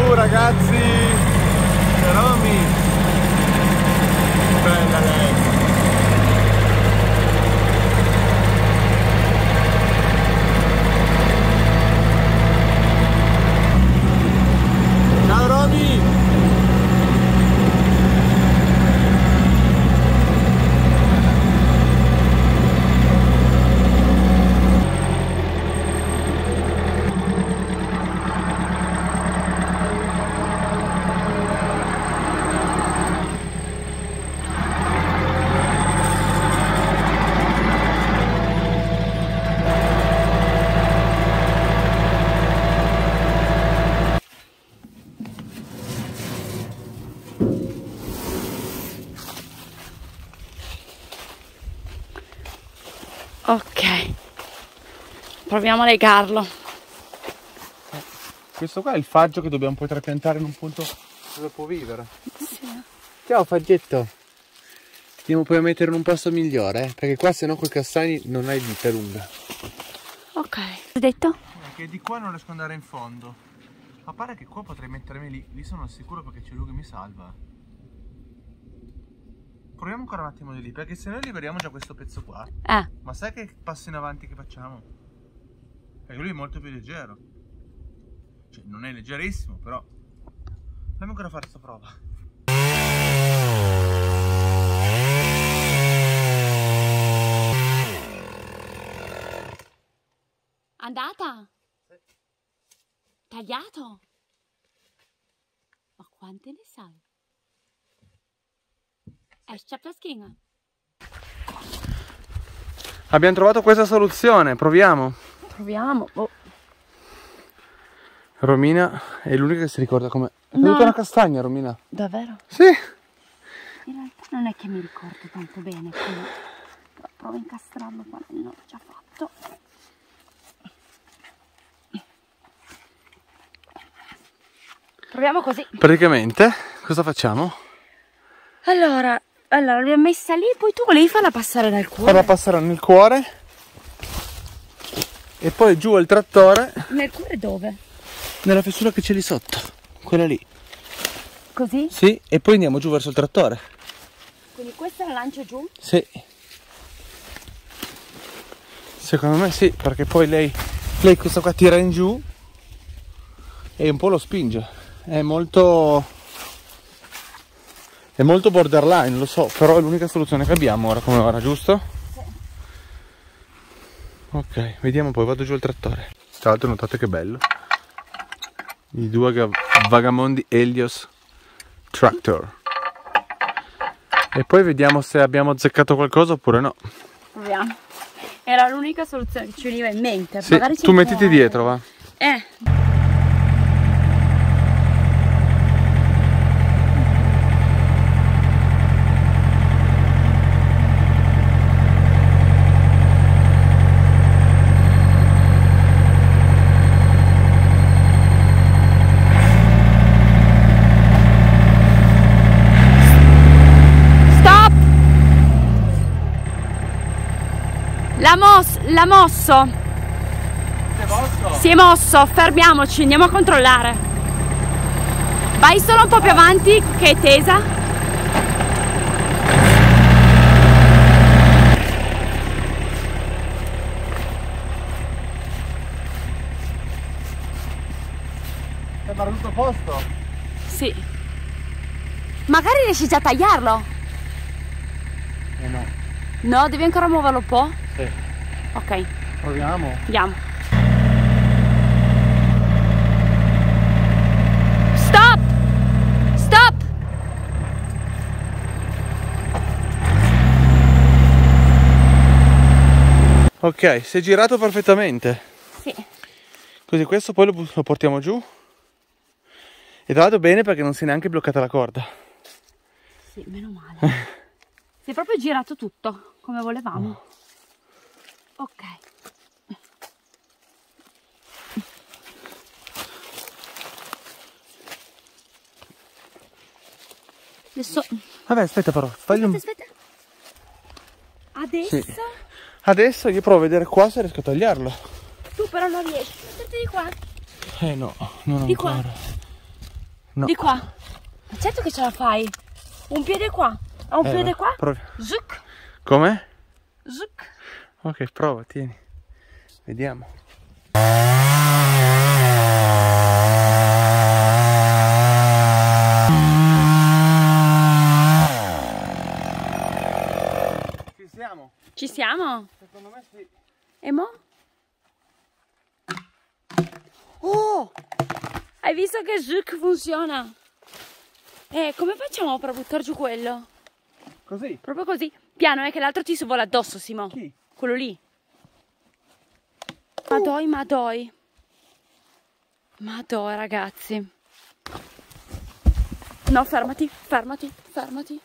ragazzi, Romy, bella lei. Ciao Romy. Ok, proviamo a legarlo. Questo qua è il faggio che dobbiamo poi trapiantare in un punto dove può vivere. Sì. Ciao faggetto. Andiamo poi a mettere in un posto migliore, perché qua sennò con i castagni non hai vita lunga. Ok. Hai detto? Che di qua non riesco ad andare in fondo. Ma pare che qua potrei mettermi lì. Lì sono sicuro perché c'è lui che mi salva. Proviamo ancora un attimo di lì, perché se noi liberiamo già questo pezzo qua. Ma sai che passo in avanti che facciamo? Perché lui è molto più leggero. Cioè non è leggerissimo, però fammi ancora fare questa prova. Andata? Sì. Tagliato? Ma quante ne sai? Esce la schiena. Abbiamo trovato questa soluzione, proviamo. Proviamo. Oh. Romina è l'unica che si ricorda come... È No. venuta una castagna, Romina. Davvero? Sì. In realtà non è che mi ricordo tanto bene, quindi provo a incastrarlo quando non l'ho già fatto. Proviamo così. Praticamente, cosa facciamo? Allora l'abbiamo messa lì, poi tu volevi farla passare dal cuore. Farla passare nel cuore e poi giù al trattore. Nel cuore dove? Nella fessura che c'è lì sotto, quella lì. Così? Sì, e poi andiamo giù verso il trattore. Quindi questa la lancio giù? Sì. Secondo me sì, perché poi lei questa qua tira in giù e un po' lo spinge. È molto borderline, lo so, però è l'unica soluzione che abbiamo ora come ora, giusto? Sì. Ok, vediamo poi, vado giù al trattore. Tra l'altro notate che bello. I due vagamondi Helios Tractor. E poi vediamo se abbiamo azzeccato qualcosa oppure no. Proviamo. Era l'unica soluzione che ci veniva in mente. Sì, tu mettiti dietro, va. L'ha mosso. Si è mosso, fermiamoci, andiamo a controllare. Vai solo un po' più avanti che è tesa. Ma tutto a posto? Sì. Magari riesci già a tagliarlo. No. No, devi ancora muoverlo un po'? Sì. Ok. Proviamo. Andiamo. Stop! Stop! Ok, si è girato perfettamente. Sì. Così questo poi lo portiamo giù. E tra l'altro bene perché non si è neanche bloccata la corda. Sì, meno male. Si è proprio girato tutto come volevamo. Ok. Adesso... Vabbè, aspetta però, fagli un... Aspetta. Adesso... Sì. Adesso io provo a vedere qua se riesco a tagliarlo. Tu però non riesci. Metterti di qua. No, non Di ancora. qua. No. Di qua. Ma certo che ce la fai. Un piede qua. Ha un piede qua. Provi. Zuc. Com'è? Zuc. Ok, prova, tieni. Vediamo. Ci siamo? Ci siamo? Secondo me sì. E mo? Oh! Hai visto che Zuc funziona? Come facciamo per buttare giù quello? Così? Proprio così. Piano, che l'altro ti vola addosso, Simo. Chi? Quello lì. Madoi, madoi. Madoi, ragazzi. No, fermati, fermati, fermati.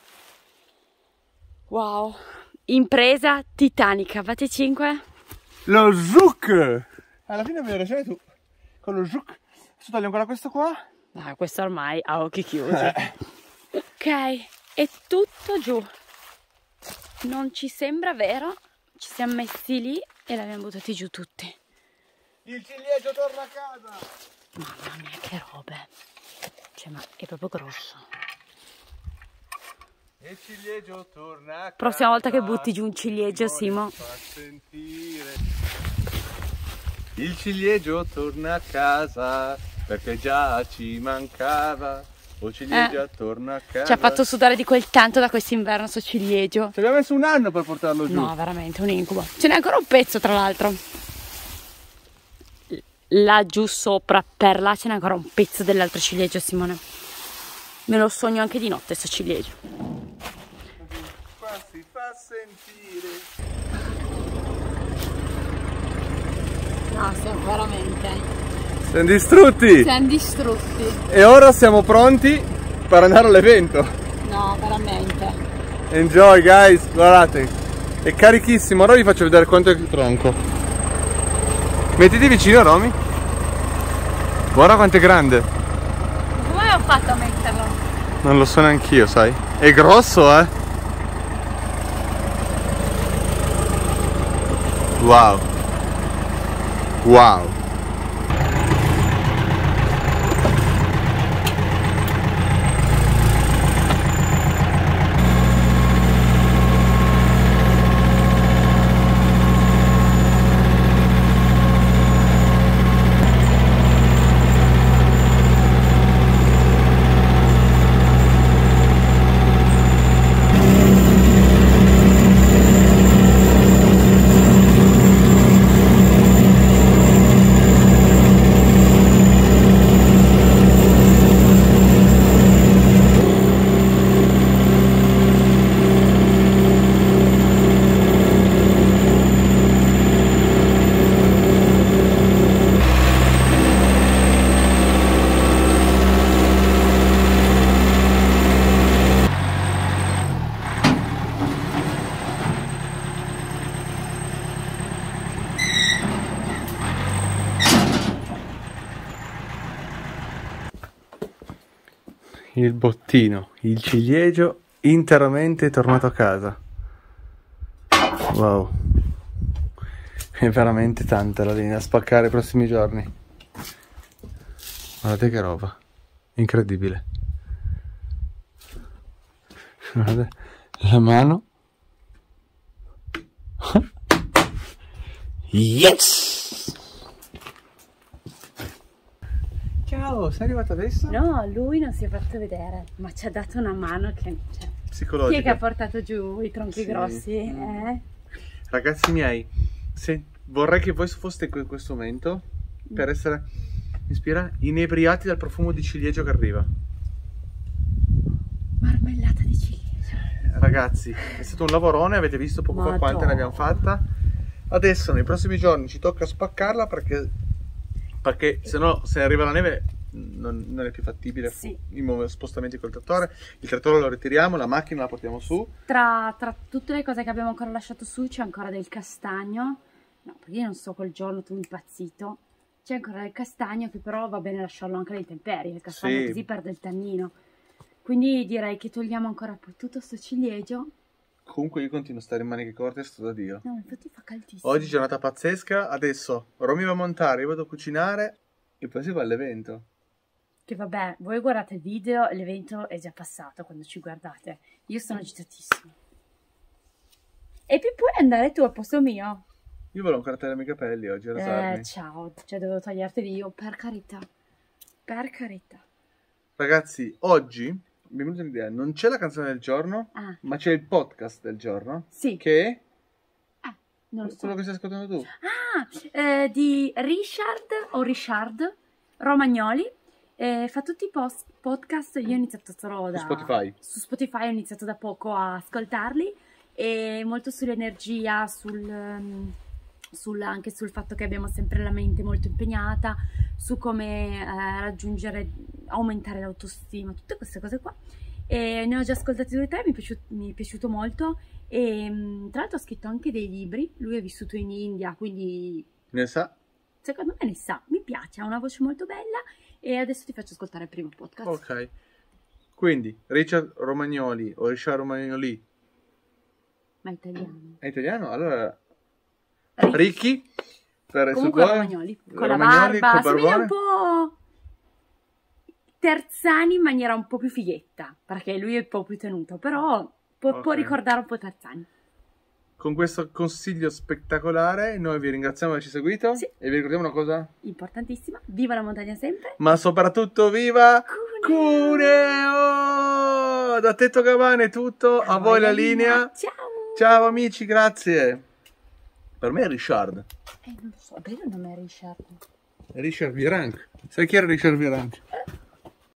Wow. Impresa titanica. Fate 5. Lo Zuc! Alla fine avevi ragione tu. Con lo Zuc. Adesso togliamo ancora questo qua. Ah, questo ormai a occhi chiusi. Ok, è tutto giù. Non ci sembra vero. Ci siamo messi lì e l'abbiamo buttati giù tutti. Il ciliegio torna a casa! Mamma mia, che robe. Cioè, ma è proprio grosso. Il ciliegio torna a casa. Prossima volta che butti giù un ciliegio, Simo. Fa sentire. Il ciliegio torna a casa perché già ci mancava. O ciliegia torna a casa. Ci ha fatto sudare di quel tanto da quest'inverno sto ciliegio. Ci abbiamo messo un anno per portarlo giù. No, veramente, un incubo. Ce n'è ancora un pezzo, tra l'altro. Là giù sopra, per là, ce n'è ancora un pezzo dell'altro ciliegio, Simone. Me lo sogno anche di notte, sto ciliegio. Qua si fa sentire. No, siamo veramente... Siamo distrutti! Siamo distrutti. E ora siamo pronti per andare all'evento. No, veramente. Enjoy guys, guardate. È carichissimo, ora vi faccio vedere quanto è il tronco. Mettiti vicino, Romy. Guarda quanto è grande. Come ho fatto a metterlo? Non lo so neanch'io, sai. È grosso, eh. Wow. Wow. Il bottino, il ciliegio interamente tornato a casa. Wow. È veramente tanta la linea da spaccare i prossimi giorni. Guardate che roba. Incredibile. Guardate la mano. Yes! Ciao, sei arrivato adesso? No, lui non si è fatto vedere, ma ci ha dato una mano che... Cioè, Psicologica. chi è che ha portato giù i tronchi Sì. grossi? Ragazzi miei, vorrei che voi foste in questo momento per essere inebriati dal profumo di ciliegio che arriva. Marmellata di ciliegio. Ragazzi, è stato un lavorone, avete visto poco fa quante ne abbiamo fatta. Adesso nei prossimi giorni ci tocca spaccarla perché se no, se arriva la neve non è più fattibile. Sì. I spostamenti col trattore. Il trattore lo ritiriamo, la macchina la portiamo su. Tra tutte le cose che abbiamo ancora lasciato su c'è ancora del castagno. No, perché io non so quel giorno tu impazzito. C'è ancora del castagno che però va bene lasciarlo anche alle intemperie. Il castagno Sì. così perde il tannino. Quindi direi che togliamo ancora poi tutto sto ciliegio. Comunque io continuo a stare in maniche corte, sto da Dio. No, infatti fa caldissimo. Oggi giornata pazzesca, adesso Romy va a montare, io vado a cucinare e poi si va all'evento. Che vabbè, voi guardate il video, l'evento è già passato quando ci guardate. Io sono agitatissima. E poi puoi andare tu al posto mio? Io volevo ancora tagliarmi i capelli oggi, rasarmi. Ciao, cioè dovevo toglierteli io, per carità. Per carità. Ragazzi, oggi mi è venuta un'idea, non c'è la canzone del giorno, Ah, ma c'è il podcast del giorno, sì. che Non è lo so. quello che stai ascoltando tu. Di Richard Romagnoli. Fa tutti i podcast. Io ho iniziato solo da Spotify. Su Spotify ho iniziato da poco a ascoltarli, e molto sull'energia, anche sul fatto che abbiamo sempre la mente molto impegnata, su come aumentare l'autostima, tutte queste cose qua. E ne ho già ascoltati 2 o 3, mi è piaciuto molto. E tra l'altro ha scritto anche dei libri. Lui è vissuto in India, quindi Ne sa? secondo me ne sa. Mi piace, ha una voce molto bella. E adesso ti faccio ascoltare il primo podcast. Ok. Quindi, Richard Romagnoli o Richard Romagnoli Ma è italiano. è italiano? Allora, Ricky. Ricky, per Comunque Romagnoli, con la barba, somiglia un po' Terzani in maniera un po' più fighetta, perché lui è un po' più tenuto, però può ricordare un po' Terzani. Con questo consiglio spettacolare noi vi ringraziamo di averci seguito. Sì. E vi ricordiamo una cosa? Importantissima, viva la montagna sempre. Ma soprattutto viva Cuneo! Cuneo! Da Tetto Cabane è tutto, a voi la linea. Ciao! Ciao amici, grazie. Per me è Richard. Non lo so, bello il nome Richard. Richard Virenque. Sai chi era Richard Virenque?